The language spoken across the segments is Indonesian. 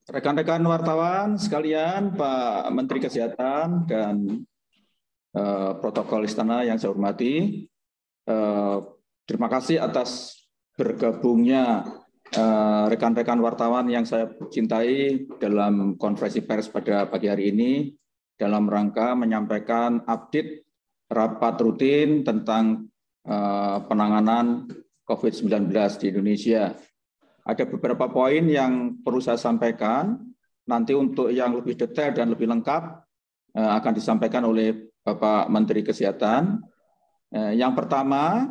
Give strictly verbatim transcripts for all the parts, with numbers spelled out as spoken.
Rekan-rekan wartawan sekalian, Pak Menteri Kesehatan dan eh, protokol istana yang saya hormati, eh, terima kasih atas bergabungnya eh, rekan-rekan wartawan yang saya cintai dalam konferensi pers pada pagi hari ini dalam rangka menyampaikan update rapat rutin tentang eh, penanganan COVID sembilan belas di Indonesia. Ada beberapa poin yang perlu saya sampaikan. Nanti untuk yang lebih detail dan lebih lengkap eh, akan disampaikan oleh Bapak Menteri Kesehatan. Eh, yang pertama,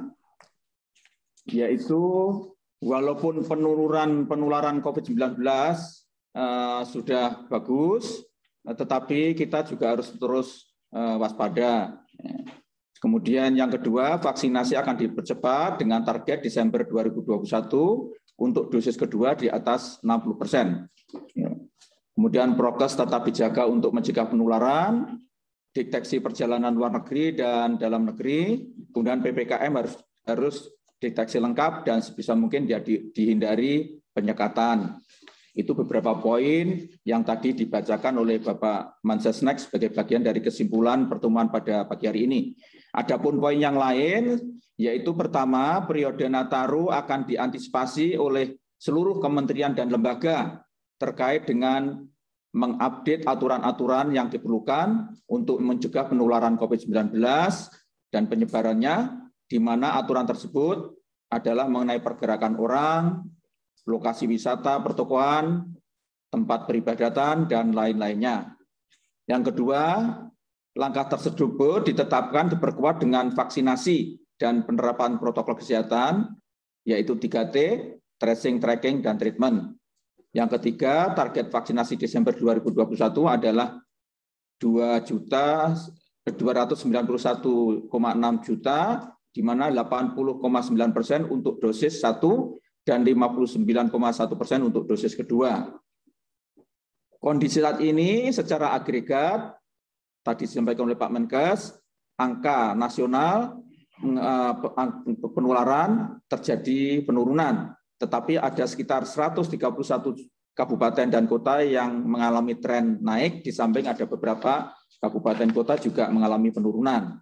yaitu walaupun penurunan penularan COVID sembilan belas eh, sudah bagus, eh, tetapi kita juga harus terus eh, waspada. Kemudian yang kedua, vaksinasi akan dipercepat dengan target Desember dua ribu dua puluh satu untuk dosis kedua di atas enam puluh persen. Kemudian prokes tetap dijaga untuk mencegah penularan, deteksi perjalanan luar negeri dan dalam negeri, kemudian P P K M harus harus deteksi lengkap dan sebisa mungkin dia di, dihindari penyekatan. Itu beberapa poin yang tadi dibacakan oleh Bapak Mensesnek sebagai bagian dari kesimpulan pertemuan pada pagi hari ini. Adapun poin yang lain, yaitu pertama, periode Nataru akan diantisipasi oleh seluruh kementerian dan lembaga terkait dengan mengupdate aturan-aturan yang diperlukan untuk mencegah penularan COVID sembilan belas dan penyebarannya, di mana aturan tersebut adalah mengenai pergerakan orang, lokasi wisata, pertokoan, tempat peribadatan, dan lain-lainnya. Yang kedua, langkah tersebut ditetapkan diperkuat dengan vaksinasi dan penerapan protokol kesehatan, yaitu tiga T, tracing, tracking, dan treatment. Yang ketiga, target vaksinasi Desember dua ribu dua puluh satu adalah dua ratus sembilan puluh satu koma enam juta, di mana delapan puluh koma sembilan persen untuk dosis satu dan lima puluh sembilan koma satu persen untuk dosis kedua. Kondisi saat ini secara agregat, tadi disampaikan oleh Pak Menkes, angka nasional penularan terjadi penurunan, tetapi ada sekitar seratus tiga puluh satu kabupaten dan kota yang mengalami tren naik, di samping ada beberapa kabupaten kota juga mengalami penurunan.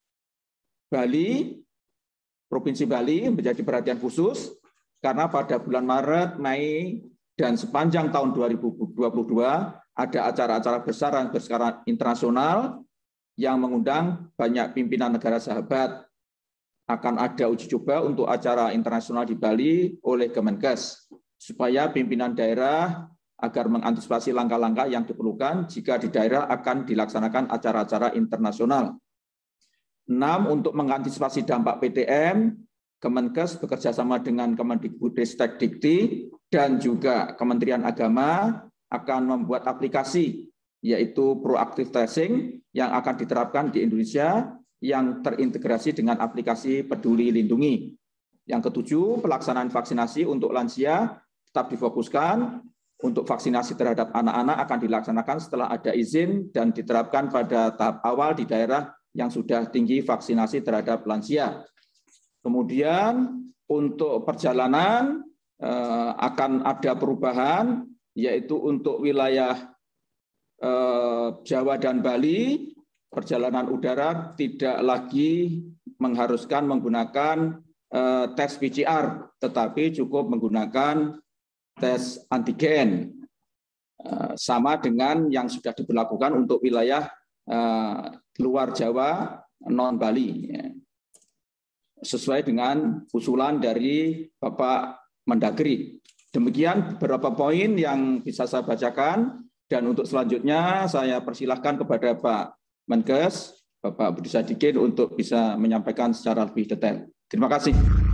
Bali, Provinsi Bali menjadi perhatian khusus karena pada bulan Maret, Mei, dan sepanjang tahun dua ribu dua puluh dua ada acara-acara besar dan berskala internasional yang mengundang banyak pimpinan negara sahabat. Akan ada uji coba untuk acara internasional di Bali oleh Kemenkes, supaya pimpinan daerah agar mengantisipasi langkah-langkah yang diperlukan jika di daerah akan dilaksanakan acara-acara internasional. Enam, untuk mengantisipasi dampak P T M, Kemenkes bekerjasama dengan Kemendikbudristek Dikti dan juga Kementerian Agama akan membuat aplikasi, yaitu proaktif tracing yang akan diterapkan di Indonesia yang terintegrasi dengan aplikasi Peduli Lindungi. Yang ketujuh, pelaksanaan vaksinasi untuk lansia tetap difokuskan. Untuk vaksinasi terhadap anak-anak akan dilaksanakan setelah ada izin dan diterapkan pada tahap awal di daerah yang sudah tinggi vaksinasi terhadap lansia. Kemudian untuk perjalanan eh, akan ada perubahan, yaitu untuk wilayah eh, Jawa dan Bali, perjalanan udara tidak lagi mengharuskan menggunakan eh, tes P C R, tetapi cukup menggunakan tes antigen, eh, sama dengan yang sudah diberlakukan untuk wilayah eh, luar Jawa, non Bali, ya. Sesuai dengan usulan dari Bapak Mendagri. Demikian beberapa poin yang bisa saya bacakan, dan untuk selanjutnya saya persilahkan kepada Pak Menkes, Bapak Budi Sadikin, untuk bisa menyampaikan secara lebih detail. Terima kasih.